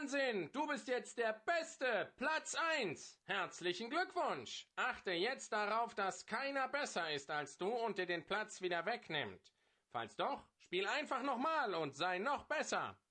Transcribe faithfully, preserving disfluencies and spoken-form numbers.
Wahnsinn! Du bist jetzt der Beste! Platz eins! Herzlichen Glückwunsch! Achte jetzt darauf, dass keiner besser ist als du und dir den Platz wieder wegnimmt. Falls doch, spiel einfach nochmal und sei noch besser!